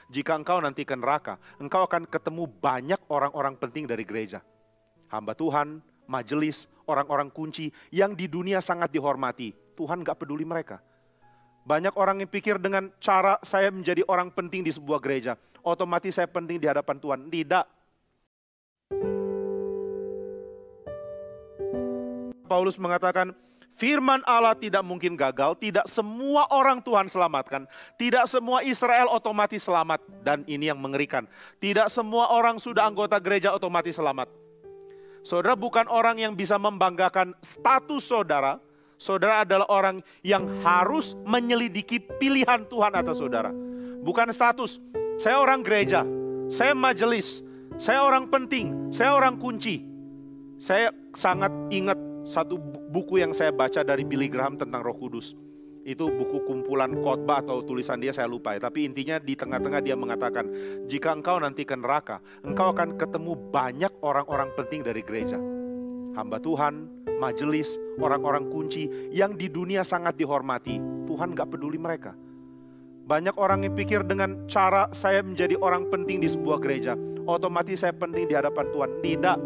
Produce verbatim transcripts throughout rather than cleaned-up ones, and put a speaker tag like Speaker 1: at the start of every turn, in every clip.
Speaker 1: jika engkau nanti ke neraka, engkau akan ketemu banyak orang-orang penting dari gereja. Hamba Tuhan, majelis, orang-orang kunci yang di dunia sangat dihormati. Tuhan gak peduli mereka. Banyak orang yang pikir dengan cara saya menjadi orang penting di sebuah gereja, otomatis saya penting di hadapan Tuhan. Tidak. Paulus mengatakan, firman Allah tidak mungkin gagal, tidak semua orang Tuhan selamatkan, tidak semua Israel otomatis selamat. Dan ini yang mengerikan, tidak semua orang sudah anggota gereja otomatis selamat. Saudara bukan orang yang bisa membanggakan status saudara, saudara adalah orang yang harus menyelidiki pilihan Tuhan atas saudara. Bukan status, saya orang gereja, saya majelis, saya orang penting, saya orang kunci. Saya sangat ingat satu buku yang saya baca dari Billy Graham tentang Roh Kudus. Itu buku kumpulan khotbah atau tulisan dia, saya lupa ya. Tapi intinya di tengah-tengah dia mengatakan, jika engkau nanti ke neraka, engkau akan ketemu banyak orang-orang penting dari gereja. Hamba Tuhan, majelis, orang-orang kunci yang di dunia sangat dihormati. Tuhan gak peduli mereka. Banyak orang yang pikir dengan cara saya menjadi orang penting di sebuah gereja, otomatis saya penting di hadapan Tuhan. Tidak.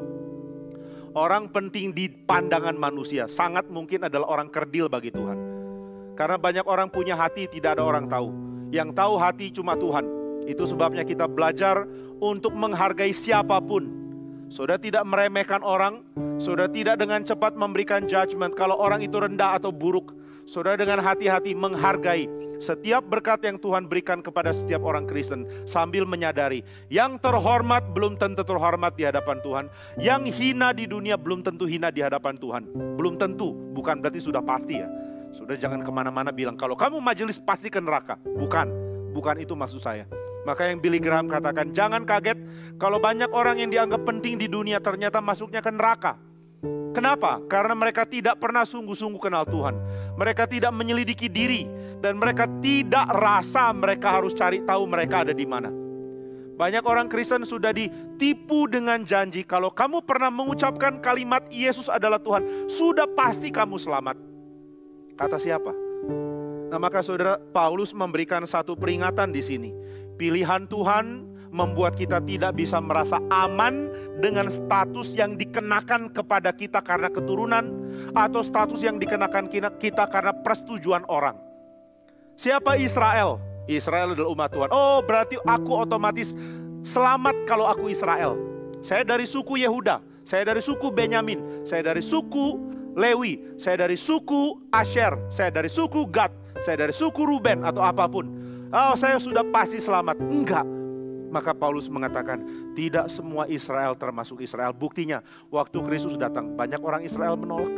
Speaker 1: Orang penting di pandangan manusia sangat mungkin adalah orang kerdil bagi Tuhan. Karena banyak orang punya hati, tidak ada orang tahu. Yang tahu hati cuma Tuhan. Itu sebabnya kita belajar untuk menghargai siapapun. Saudara tidak meremehkan orang, saudara tidak dengan cepat memberikan judgment kalau orang itu rendah atau buruk. Saudara dengan hati-hati menghargai setiap berkat yang Tuhan berikan kepada setiap orang Kristen, sambil menyadari yang terhormat belum tentu terhormat di hadapan Tuhan, yang hina di dunia belum tentu hina di hadapan Tuhan. Belum tentu, bukan berarti sudah pasti ya. Saudara jangan kemana-mana bilang kalau kamu majelis pasti ke neraka. Bukan, bukan itu maksud saya. Maka yang Billy Graham katakan, jangan kaget kalau banyak orang yang dianggap penting di dunia ternyata masuknya ke neraka. Kenapa? Karena mereka tidak pernah sungguh-sungguh kenal Tuhan. Mereka tidak menyelidiki diri. Dan mereka tidak rasa mereka harus cari tahu mereka ada di mana. Banyak orang Kristen sudah ditipu dengan janji, kalau kamu pernah mengucapkan kalimat Yesus adalah Tuhan, sudah pasti kamu selamat. Kata siapa? Nah maka saudara, Paulus memberikan satu peringatan di sini. Pilihan Tuhan membuat kita tidak bisa merasa aman dengan status yang dikenakan kepada kita karena keturunan, atau status yang dikenakan kita karena persetujuan orang. Siapa Israel? Israel adalah umat Tuhan. Oh berarti aku otomatis selamat kalau aku Israel. Saya dari suku Yehuda, saya dari suku Benyamin, saya dari suku Lewi, saya dari suku Asher, saya dari suku Gad, saya dari suku Ruben atau apapun. Oh saya sudah pasti selamat. Enggak. Maka Paulus mengatakan tidak semua Israel termasuk Israel. Buktinya waktu Kristus datang banyak orang Israel menolak.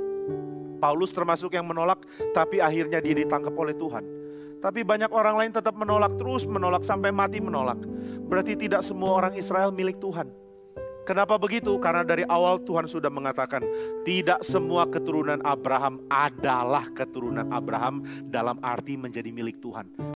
Speaker 1: Paulus termasuk yang menolak, tapi akhirnya dia ditangkap oleh Tuhan. Tapi banyak orang lain tetap menolak, terus menolak sampai mati menolak. Berarti tidak semua orang Israel milik Tuhan. Kenapa begitu? Karena dari awal Tuhan sudah mengatakan tidak semua keturunan Abraham adalah keturunan Abraham dalam arti menjadi milik Tuhan.